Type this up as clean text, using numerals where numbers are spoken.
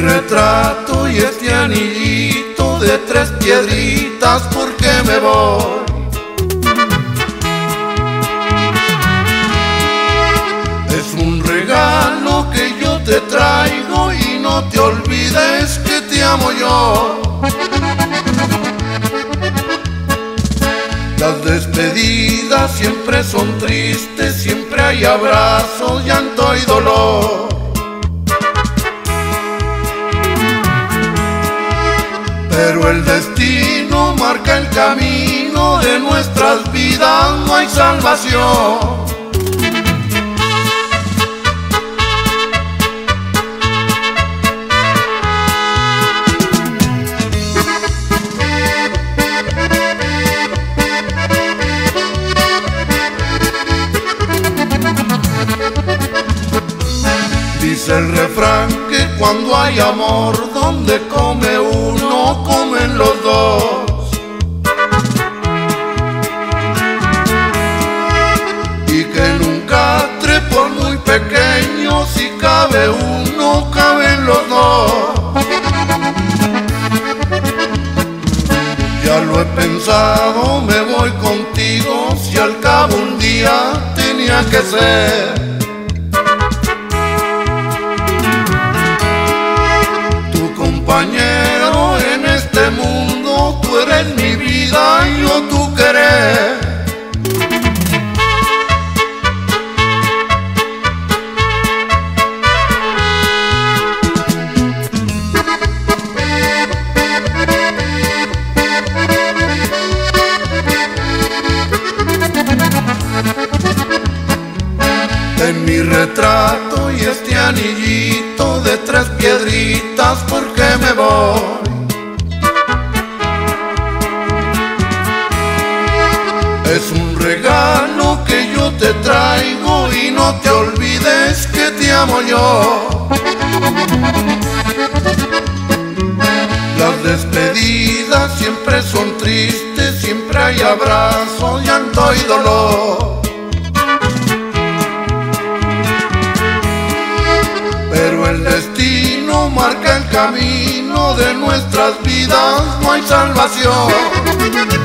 retrato y este anillito de 3 piedritas, porque me voy. Es un regalo que yo te traigo y no te olvides que te amo yo. Las despedidas siempre son tristes, siempre hay abrazos, llanto y dolor. Pero el destino marca el camino de nuestras vidas, no hay salvación. Dice el refrán que cuando hay amor, donde come uno, comen los dos. Y que en un catre, por muy pequeño, si cabe uno, caben los dos. Ya lo he pensado, me voy contigo, si al cabo un día tenía que ser. Compañero en este mundo, tú eres mi vida y yo tu querer. En mi retrato y este anillito de 3 piedritas, porque me voy. Es un regalo que yo te traigo y no te olvides que te amo yo. Las despedidas siempre son tristes, siempre hay abrazos, llanto y dolor. Pero el destino marca el camino de nuestras vidas, no hay salvación.